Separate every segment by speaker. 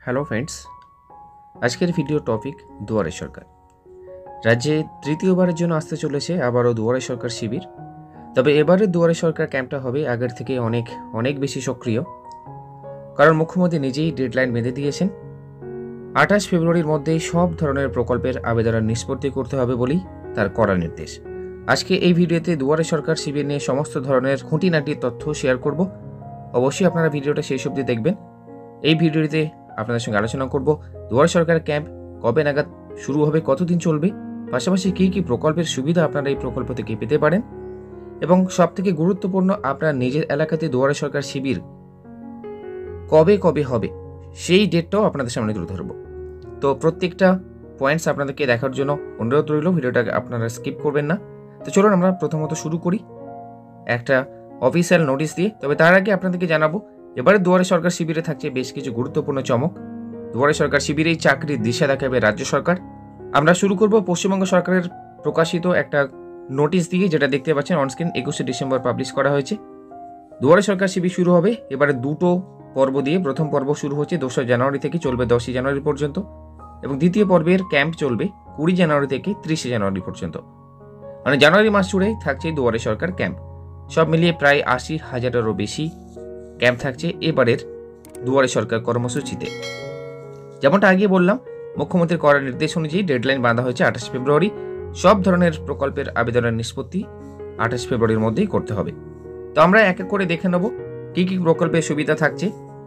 Speaker 1: Hello friends, আজকের video topic Duare Sarkar. রাজ্যে তৃতীয়বারের জন্য আসতে চলেছে আবারও দুয়ারে সরকার শিবির। তবে এবারের দুয়ারে সরকার ক্যাম্পটা হবে আগের থেকে অনেক বেশি সক্রিয়, কারণ মুখ্যমন্ত্রী নিজেই ডেডলাইন বেঁধে দিয়েছেন। 28 ফেব্রুয়ারির মধ্যেই সব ধরনের প্রকল্পের আবেদনের নিষ্পত্তি করতে হবে বলেই তার কড়া নির্দেশ। আজকে এই ভিডিওতে দুয়ারে সরকার শিবির নিয়ে সমস্ত ধরনের খুঁটিনাটির তথ্য শেয়ার করব। অবশ্যই আপনারা ভিডিওটা শেষ অবধি দেখবেন। এই ভিডিওতে আপনাদের সঙ্গে আলোচনা করব দুয়ারে সরকার ক্যাম্প কবে নাগাদ শুরু হবে, কতদিন চলবে, পাশাপাশি কী কী প্রকল্পের সুবিধা আপনারা এই প্রকল্প থেকে পেতে পারেন, এবং সবথেকে গুরুত্বপূর্ণ আপনার নিজের এলাকাতে দুয়ারে সরকার শিবির কবে হবে সেই ডেটটাও আপনাদের সামনে তুলে ধরব। তো প্রত্যেকটা পয়েন্টস আপনাদেরকে দেখার জন্য অনুরোধ রইল, ভিডিওটাকে আপনারা স্কিপ করবেন না। তো চলুন আমরা প্রথমত শুরু করি একটা অফিসিয়াল নোটিশ দিয়ে। তবে তার আগে আপনাদেরকে জানাবো এবারে দুয়ারে সরকার শিবিরে থাকছে বেশ কিছু গুরুত্বপূর্ণ চমক। দুয়ারে সরকার শিবিরেই চাকরির দিশা দেখাবে রাজ্য সরকার। আমরা শুরু করব পশ্চিমবঙ্গ সরকারের প্রকাশিত একটা নোটিশ দিয়ে, যেটা দেখতে পাচ্ছেন অনস্ক্রিন। 21শে ডিসেম্বর পাবলিশ করা হয়েছে। দুয়ারে সরকার শিবির শুরু হবে এবারে দুটো পর্ব দিয়ে। প্রথম পর্ব শুরু হচ্ছে 2রা জানুয়ারি থেকে, চলবে 10ই জানুয়ারি পর্যন্ত, এবং দ্বিতীয় পর্বের ক্যাম্প চলবে 20 জানুয়ারি থেকে 30শে জানুয়ারি পর্যন্ত। মানে জানুয়ারি মাস জুড়েই থাকছে দুয়ারে সরকার ক্যাম্প। সব মিলিয়ে প্রায় 80,000-এরও বেশি ক্যাম্প থাকছে এবারের দুয়ারে সরকার কর্মসূচিতে। যেমনটা আগে বললাম, মুখ্যমন্ত্রীর কড়া নির্দেশ অনুযায়ী ডেডলাইন বাঁধা হয়েছে 28 ফেব্রুয়ারি। সব ধরনের প্রকল্পের আবেদনের নিষ্পত্তি 28 ফেব্রুয়ারির মধ্যেই করতে হবে। তো আমরা এক এক করে দেখে নেব কী কী প্রকল্পের সুবিধা থাকছে।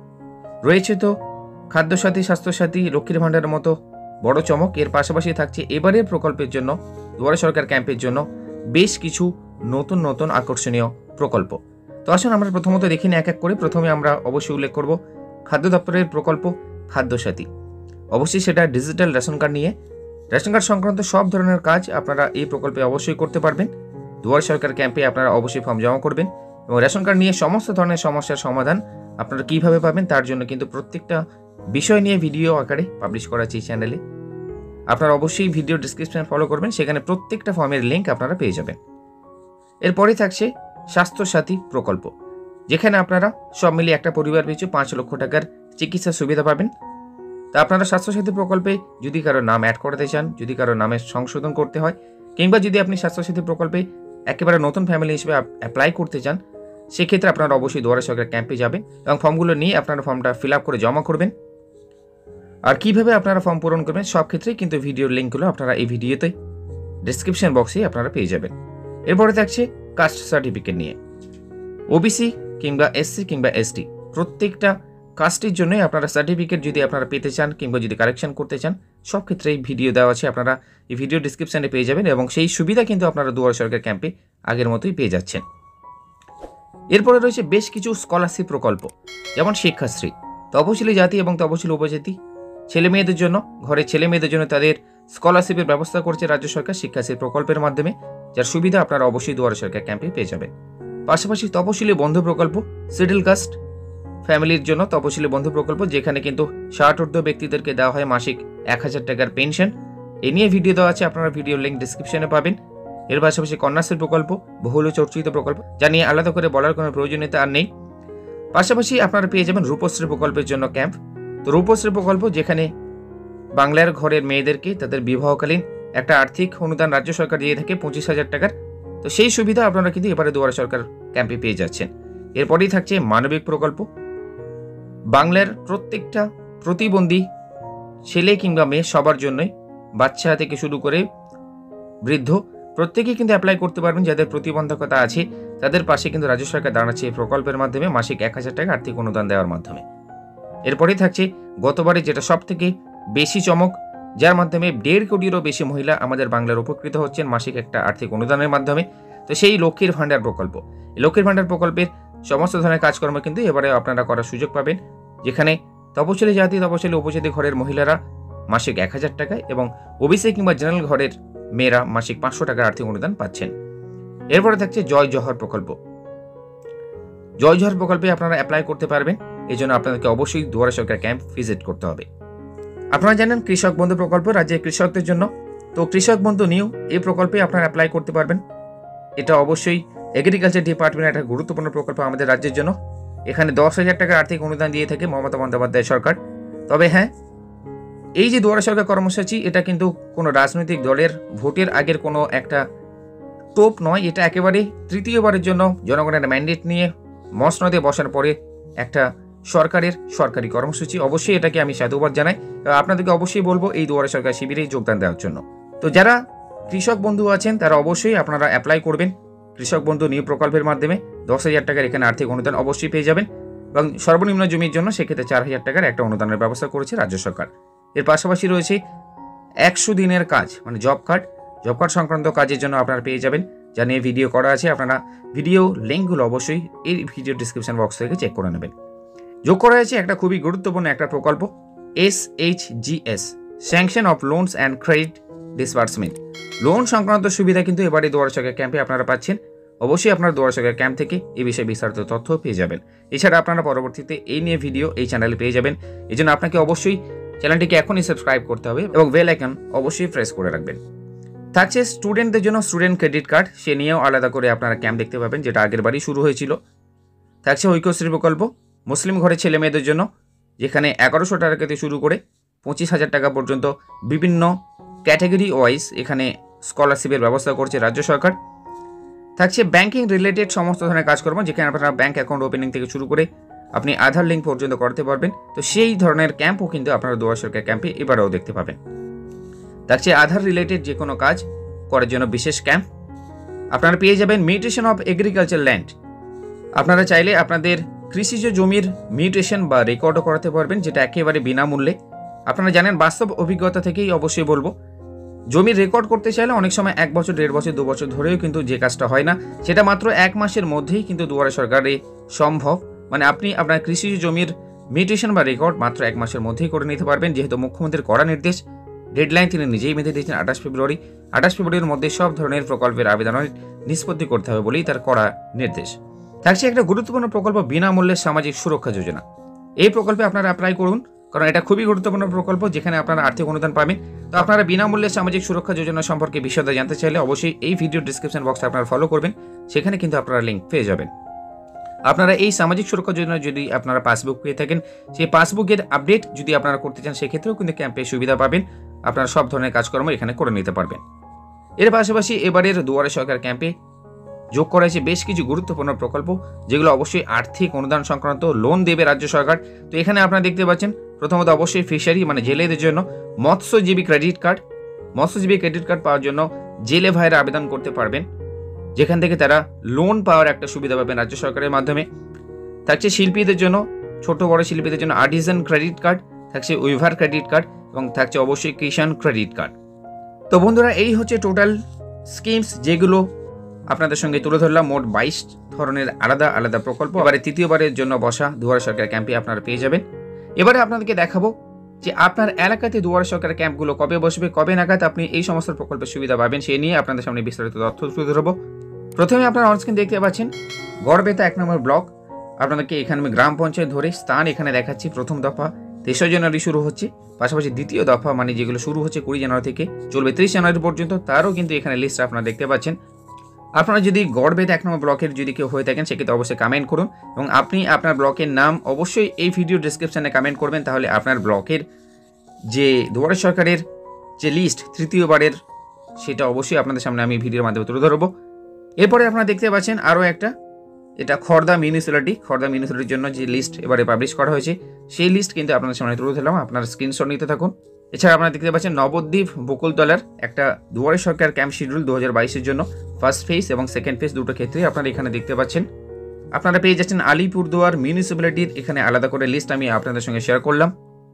Speaker 1: রয়েছে তো খাদ্যসাথী, স্বাস্থ্যসাথী, লক্ষ্মীর ভাণ্ডারের মতো বড় চমক। এর পাশাপাশি থাকছে এবারের প্রকল্পের জন্য, দুয়ারে সরকার ক্যাম্পের জন্য বেশ কিছু নতুন আকর্ষণীয় প্রকল্প। তো আসুন আমরা প্রথমত দেখি না এক এক করে। প্রথমে আমরা অবশ্যই উল্লেখ করব খাদ্য দপ্তরের প্রকল্প খাদ্যসাথী। অবশ্যই সেটা ডিজিটাল রেশন কার্ড নিয়ে। রেশন কার্ড সংক্রান্ত সব ধরনের কাজ আপনারা এই প্রকল্পে অবশ্যই করতে পারবেন। দুয়ারে সরকার ক্যাম্পে আপনারা অবশ্যই ফর্ম জমা করবেন, এবং রেশন কার্ড নিয়ে সমস্ত ধরনের সমস্যার সমাধান আপনারা কীভাবে পাবেন তার জন্য কিন্তু প্রত্যেকটা বিষয় নিয়ে ভিডিও আকারে পাবলিশ করা আছে এই চ্যানেলে। আপনারা অবশ্যই ভিডিও ডিসক্রিপশন ফলো করবেন, সেখানে প্রত্যেকটা ফর্মের লিঙ্ক আপনারা পেয়ে যাবেন। এরপরে থাকছে স্বাস্থ্যসাথী প্রকল্প, যেখানে আপনারা সব মিলিয়ে একটা পরিবার পিছু 5 লক্ষ টাকার চিকিৎসা সুবিধা পাবেন। তা আপনারা স্বাস্থ্যসাথী প্রকল্পে যদি কারো নাম অ্যাড করতে চান, যদি কারো নামের সংশোধন করতে হয়, কিংবা যদি আপনি স্বাস্থ্যসাথী প্রকল্পে একেবারে নতুন ফ্যামিলি হিসেবে অ্যাপ্লাই করতে চান, সেক্ষেত্রে আপনারা অবশ্যই দুয়ারে সরকার ক্যাম্পে যাবেন এবং ফর্মগুলো নিয়ে আপনারা ফর্মটা ফিল আপ করে জমা করবেন। আর কিভাবে আপনারা ফর্ম পূরণ করবেন সব ক্ষেত্রেই কিন্তু ভিডিওর লিঙ্কগুলো আপনারা এই ভিডিওতে ডিসক্রিপশন বক্সে আপনারা পেয়ে যাবেন। এরপরে থাকছে কাস্ট সার্টিফিকেট নিয়ে। ওবিসি কিংবা এসসি কিংবা এসটি প্রত্যেকটা কাস্টের জন্যই আপনারা সার্টিফিকেট যদি আপনারা পেতে চান কিংবা যদি কারেকশন করতে চান, সব ক্ষেত্রেই ভিডিও দেওয়া আছে, আপনারা এই ভিডিও ডিসক্রিপশানে পেয়ে যাবেন, এবং সেই সুবিধা কিন্তু আপনারা দুয়ারে সরকার ক্যাম্পে আগের মতোই পেয়ে যাচ্ছেন। এরপরে রয়েছে বেশ কিছু স্কলারশিপ প্রকল্প, যেমন শিক্ষাশ্রী, তপশিলি জাতি এবং তপশিলি উপজাতি ছেলেমেয়েদের জন্য, ঘরের ছেলেমেয়েদের জন্য তাদের স্কলারশিপের ব্যবস্থা করছে রাজ্য সরকার শিক্ষাশ্রী প্রকল্পের মাধ্যমে, যার সুবিধা আপনারা অবশ্যই দুয়ারে সরকার ক্যাম্পে পেয়ে যাবেন। পাশাপাশি তপশিলি বন্ধু প্রকল্প, শিডিউল কাস্ট ফ্যামিলির জন্য তপশিলি বন্ধু প্রকল্প, যেখানে কিন্তু 60 ঊর্ধ্ব ব্যক্তিদেরকে দেওয়া হয় মাসিক 1000 টাকার পেনশন। এ নিয়ে ভিডিও দেওয়া আছে, আপনারা ভিডিও লিঙ্ক ডিসক্রিপশনে পাবেন। এর পাশাপাশি কন্যাশ্রী প্রকল্প, বহুল চর্চিত প্রকল্প, যা নিয়ে আলাদা করে বলার কোনো প্রয়োজনীয়তা আর নেই। পাশাপাশি আপনারা পেয়ে যাবেন রূপশ্রী প্রকল্পের জন্য ক্যাম্প। তো রূপশ্রী প্রকল্প, যেখানে বাংলার ঘরের মেয়েদেরকে তাদের বিবাহকালীন একটা আর্থিক অনুদান রাজ্য সরকার দিয়ে থাকে 25,000 টাকার। তো সেই সুবিধা আপনারা কিন্তু এবারে দুয়ারে সরকার ক্যাম্পে পেয়ে যাচ্ছেন। এরপরেই থাকছে মানবিক প্রকল্প। বাংলার প্রত্যেকটা প্রতিবন্ধী ছেলে কিংবা মেয়ে সবার জন্যই, বাচ্চা থেকে শুরু করে বৃদ্ধ প্রত্যেকেই কিন্তু অ্যাপ্লাই করতে পারবেন। যাদের প্রতিবন্ধকতা আছে তাদের পাশে কিন্তু রাজ্য সরকার দাঁড়াচ্ছে এই প্রকল্পের মাধ্যমে মাসিক 1000 টাকা আর্থিক অনুদান দেওয়ার মাধ্যমে। এরপরেই থাকছে গতবারে যেটা সব থেকে বেশি চমক, যার মাধ্যমে 1.5 কোটিরও বেশি মহিলা আমাদের বাংলার উপকৃত হচ্ছেন মাসিক একটা আর্থিক অনুদানের মাধ্যমে। তো সেই লক্ষ্মীর ভাণ্ডার প্রকল্প, এই লক্ষ্মীর ভাণ্ডার প্রকল্পের সমস্ত ধরনের কাজকর্ম কিন্তু এবারে আপনারা করার সুযোগ পাবেন, যেখানে তপশিলি জাতি, তপশিলি উপজাতি ঘরের মহিলারা মাসিক 1000 টাকায় এবং ওবিসি কিংবা জেনারেল ঘরের মেয়েরা মাসিক 500 টাকার আর্থিক অনুদান পাচ্ছেন। এরপরে থাকছে জয় জওহর প্রকল্প। জয় জওহর প্রকল্পে আপনারা অ্যাপ্লাই করতে পারবেন, এই জন্য আপনাদেরকে অবশ্যই দুয়ারে সরকার ক্যাম্প ভিজিট করতে হবে। আপনারা জানেন কৃষক বন্ধু প্রকল্প রাজ্যের কৃষকদের জন্য। তো কৃষক বন্ধু নিয়েও এই প্রকল্পে আপনারা অ্যাপ্লাই করতে পারবেন। এটা অবশ্যই এগ্রিকালচার ডিপার্টমেন্টের একটা গুরুত্বপূর্ণ প্রকল্প আমাদের রাজ্যের জন্য। এখানে 10,000 টাকার আর্থিক অনুদান দিয়ে থাকে মমতা বন্দ্যোপাধ্যায় সরকার। তবে হ্যাঁ, এই যে দুয়ারে সরকার কর্মসূচি, এটা কিন্তু কোনো রাজনৈতিক দলের ভোটের আগের কোনো একটা টোপ নয়। এটা একেবারে তৃতীয়বারের জন্য জনগণের ম্যান্ডেট নিয়ে মসনদে বসার পরে একটা সরকারের সরকারি কর্মসূচি। অবশ্যই এটাকে আমি সাধুবাদ জানাই। আপনাদেরকে অবশ্যই বলবো এই দুয়ারে সরকার শিবিরে যোগদান দেওয়ার জন্য। তো যারা কৃষক বন্ধু আছেন তারা অবশ্যই আপনারা অ্যাপ্লাই করবেন। কৃষক বন্ধু নিউ প্রকল্পের মাধ্যমে 10,000 টাকার এখানে আর্থিক অনুদান অবশ্যই পেয়ে যাবেন, এবং সর্বনিম্ন জমির জন্য সেক্ষেত্রে 4,000 টাকার একটা অনুদানের ব্যবস্থা করেছে রাজ্য সরকার। এর পাশাপাশি রয়েছে 100 দিনের কাজ, মানে জব কার্ড সংক্রান্ত কাজের জন্য আপনারা পেয়ে যাবেন, যা নিয়ে ভিডিও করা আছে। আপনারা ভিডিও লিঙ্কগুলো অবশ্যই এই ভিডিও ডিসক্রিপশন বক্স থেকে চেক করে নেবেন। যোগ করা হয়েছে একটা খুবই গুরুত্বপূর্ণ একটা প্রকল্প, SHGS, sanction of loans and credit disbursement. Loan সংক্রান্ত সুবিধা কিন্তু এবারে দুয়ারে সরকার ক্যাম্পে আপনারা পাচ্ছেন। অবশ্যই আপনার দুয়ারে সরকার ক্যাম্প থেকে এই বিষয়ে বিস্তারিত তথ্য পেয়ে যাবেন। এছাড়া আপনারা পরবর্তীতে এই নিয়ে ভিডিও এই চ্যানেলে পেয়ে যাবেন। এই জন্য আপনাকে অবশ্যই চ্যানেলটিকে এখনই সাবস্ক্রাইব করতে হবে এবং বেল আইকন অবশ্যই প্রেস করে রাখবেন। থাকছে স্টুডেন্টদের জন্য স্টুডেন্ট ক্রেডিট কার্ড, সে নিয়েও আলাদা করে আপনারা ক্যাম্প দেখতে পাবেন, যেটা আগের বারই শুরু হয়েছিল। থাকছে ঐক্যশ্রী প্রকল্প মুসলিম ঘরের ছেলে মেয়েদের জন্য, যেখানে 1100 টাকা থেকে শুরু করে 25,000 টাকা পর্যন্ত বিভিন্ন ক্যাটাগরি ওয়াইজ এখানে স্কলারশিপের ব্যবস্থা করছে রাজ্য সরকার। থাকছে ব্যাংকিং রিলেটেড সমস্ত ধরনের কাজকর্ম, যেখানে আপনারা ব্যাংক অ্যাকাউন্ট ওপেনিং থেকে শুরু করে আপনি আধার লিঙ্ক পর্যন্ত করতে পারবেন। তো সেই ধরনের ক্যাম্পও কিন্তু আপনারা দুয়ারে সরকার ক্যাম্পে এবারেও দেখতে পাবেন। থাকছে আধার রিলেটেড যে কোনো কাজ করার জন্য বিশেষ ক্যাম্প। আপনারা পেয়ে যাবেন মিউটেশন অফ এগ্রিকালচার ল্যান্ড। আপনারা চাইলে আপনাদের কৃষিজ জমির মিউটেশন বা রেকর্ডও করাতে পারবেন, যেটা একেবারে বিনামূল্যে। আপনারা জানেন, বাস্তব অভিজ্ঞতা থেকেই অবশ্যই বলবো, জমির রেকর্ড করতে চাইলে অনেক সময় 1 বছর, 1.5 বছর, 2 বছর ধরেও কিন্তু যে কাজটা হয় না, সেটা মাত্র 1 মাসের মধ্যেই কিন্তু দুয়ারে সরকারে সম্ভব। মানে আপনি আপনার কৃষিজ জমির মিউটেশন বা রেকর্ড মাত্র 1 মাসের মধ্যেই করে নিতে পারবেন, যেহেতু মুখ্যমন্ত্রীর কড়া নির্দেশ, ডেডলাইন তিনি নিজেই বেঁধে দিয়েছেন 28 ফেব্রুয়ারি। 28 ফেব্রুয়ারির মধ্যে সব ধরনের প্রকল্পের আবেদনের নিষ্পত্তি করতে হবে বলেই তার কড়া নির্দেশ। থাকছে একটা গুরুত্বপূর্ণ প্রকল্প, বিনামূল্যে সামাজিক সুরক্ষা যোজনা। এই প্রকল্পে আপনারা অ্যাপ্লাই করুন, কারণ এটা খুবই গুরুত্বপূর্ণ প্রকল্প, যেখানে আপনারা আর্থিক অনুদান পাবেন। তো আপনারা বিনামূল্যে সামাজিক সুরক্ষা যোজনা সম্পর্কে বিশদে জানতে চাইলে অবশ্যই এই ভিডিও ডিসক্রিপশন বক্সে আপনারা ফলো করবেন, সেখানে কিন্তু আপনারা লিঙ্ক পেয়ে যাবেন। আপনারা এই সামাজিক সুরক্ষা যোজনা যদি আপনারা পাসবুক পেয়ে থাকেন, সেই পাসবুকের আপডেট যদি আপনারা করতে চান, সেক্ষেত্রেও কিন্তু ক্যাম্পে সুবিধা পাবেন। আপনারা সব ধরনের কাজকর্ম এখানে করে নিতে পারবেন। এর পাশাপাশি এবারের দুয়ারে সরকার ক্যাম্পে যোগ করা হয়েছে বেশ কিছু গুরুত্বপূর্ণ প্রকল্প, যেগুলো অবশ্যই আর্থিক অনুদান সংক্রান্ত লোন দেবে রাজ্য সরকার। তো এখানে আপনারা দেখতে পাচ্ছেন, প্রথমত অবশ্যই ফিশারি মানে জেলেদের জন্য মৎস্যজীবী ক্রেডিট কার্ড। মৎস্যজীবী ক্রেডিট কার্ড পাওয়ার জন্য জেলে ভাইরা আবেদন করতে পারবেন, যেখান থেকে তারা লোন পাওয়ার একটা সুবিধা পাবেন রাজ্য সরকারের মাধ্যমে। থাকছে শিল্পীদের জন্য, ছোট বড় শিল্পীদের জন্য আর্টিজান ক্রেডিট কার্ড, থাকছে উইভার ক্রেডিট কার্ড, এবং থাকছে অবশ্যই কিষাণ ক্রেডিট কার্ড। তো বন্ধুরা, এই হচ্ছে টোটাল স্কিমস যেগুলো আপনাদের সঙ্গে তুলে ধরলাম। মোট 22 ধরনের আলাদা আলাদা প্রকল্প এবারে তৃতীয়বারের জন্য বসা দুয়ারে সরকার ক্যাম্পে আপনারা পেয়ে যাবেন। এবারে আপনাদেরকে দেখাবো যে আপনার এলাকাতে দুয়ারে সরকার ক্যাম্পগুলো কবে বসবে, কবে নাগাদ আপনি এই সমস্ত প্রকল্পের সুবিধা পাবেন, সেই নিয়ে আপনাদের সামনে বিস্তারিত তথ্য তুলে ধরবো। প্রথমে আপনারা অনস্ক্রিন দেখতে পাচ্ছেন গড়বেতা 1 নম্বর ব্লক। আপনাদেরকে এখানে আমি গ্রাম পঞ্চায়েত ধরে স্থান এখানে দেখাচ্ছি। প্রথম দফা 23 জানুয়ারি শুরু হচ্ছে, পাশাপাশি দ্বিতীয় দফা মানে যেগুলো শুরু হচ্ছে 20 জানুয়ারি থেকে চলবে 30 জানুয়ারি পর্যন্ত, তারও কিন্তু এখানে লিস্ট আপনারা দেখতে পাচ্ছেন। আপনারা যদি গড়বেতা 1 নম্বর ব্লকের যদি কেউ হয়ে থাকেন, সেক্ষেত্রে অবশ্যই কমেন্ট করুন, এবং আপনি আপনার ব্লকের নাম অবশ্যই এই ভিডিও ডেসক্রিপশনে কমেন্ট করবেন। তাহলে আপনার ব্লকের যে দুয়ারে সরকারের যে লিস্ট তৃতীয়বারের, সেটা অবশ্যই আপনাদের সামনে আমি ভিডিওর মাধ্যমে তুলে ধরবো। এরপরে আপনারা দেখতে পাচ্ছেন আরও একটা, এটা খড়দা মিউনিসিপ্যালিটির জন্য যে লিস্ট এবারে পাবলিশ করা হয়েছে, সেই লিস্ট কিন্তু আপনাদের সামনে তুলে ধরলাম। আপনারা স্ক্রিনশট নিতে থাকুন। এছাড়া আপনারা দেখতে পাচ্ছেন নবদ্বীপ বকুলতলার একটা দুয়ারে সরকার ক্যাম্প শিডিউল 2022-এর জন্য ফার্স্ট ফেজ এবং সেকেন্ড ফেজ দুটো ক্ষেত্রে আপনারা এখানে দেখতে পাচ্ছেন। আপনারা পেয়ে যাচ্ছেন আলিপুরদুয়ার মিউনিসিপ্যালিটির এখানে আলাদা করে লিস্ট আমি আপনাদের সঙ্গে শেয়ার করলাম।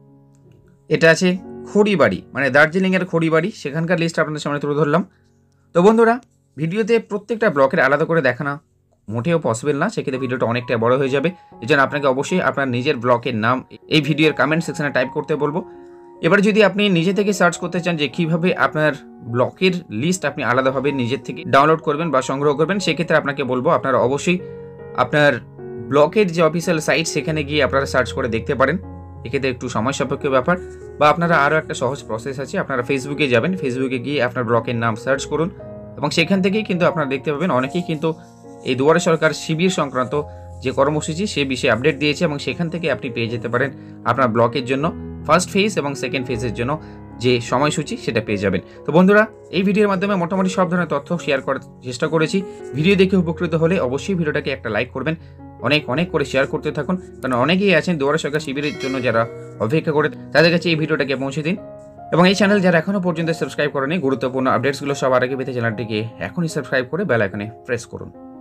Speaker 1: এটা আছে খড়িবাড়ি মানে দার্জিলিংয়ের খড়িবাড়ি, সেখানকার লিস্ট আপনাদের সামনে তুলে ধরলাম। তো বন্ধুরা, ভিডিওতে প্রত্যেকটা ব্লকের আলাদা করে দেখানো মোটেও পসিবল না, সেক্ষেত্রে ভিডিওটা অনেকটা বড় হয়ে যাবে। এই জন্য আপনাকে অবশ্যই আপনার নিজের ব্লকের নাম এই ভিডিওর কমেন্ট সেকশনে টাইপ করতে বলবো। এবার যদি আপনি নিজে থেকে সার্চ করতে চান যে কীভাবে আপনার ব্লকের লিস্ট আপনি আলাদাভাবে নিজের থেকে ডাউনলোড করবেন বা সংগ্রহ করবেন, সেক্ষেত্রে আপনাকে বলবো আপনারা অবশ্যই আপনার ব্লকের যে অফিসিয়াল সাইট সেখানে গিয়ে আপনারা সার্চ করে দেখতে পারেন। এক্ষেত্রে একটু সময় সাপেক্ষ ব্যাপার, বা আপনারা আরও একটা সহজ প্রসেস আছে, আপনারা ফেসবুকে যাবেন, ফেসবুকে গিয়ে আপনার ব্লকের নাম সার্চ করুন, এবং সেখান থেকেই কিন্তু আপনারা দেখতে পাবেন অনেকেই কিন্তু এই দুয়ারে সরকার শিবির সংক্রান্ত যে কর্মসূচি সে বিষয়ে আপডেট দিয়েছে, এবং সেখান থেকে আপনি পেয়ে যেতে পারেন আপনার ব্লকের জন্য ফার্স্ট ফেজ এবং সেকেন্ড ফেজের জন্য যে সময়সূচি সেটা পেয়ে যাবেন। তো বন্ধুরা, এই ভিডিওর মাধ্যমে মোটামুটি সব ধরনের তথ্য শেয়ার করার চেষ্টা করেছি। ভিডিও দেখে উপকৃত হলে অবশ্যই ভিডিওটাকে একটা লাইক করবেন, অনেক করে শেয়ার করতে থাকুন, কারণ অনেকেই আছেন দুয়ারে সরকার শিবিরের জন্য যারা অপেক্ষা করে, তাদের কাছে এই ভিডিওটাকে পৌঁছে দিন। এবং এই চ্যানেল যারা এখনও পর্যন্ত সাবস্ক্রাইব করেনি, গুরুত্বপূর্ণ আপডেটসগুলো সবার আগে পেতে চ্যানেলটিকে এখনই সাবস্ক্রাইব করে বেল আইকনে প্রেস করুন।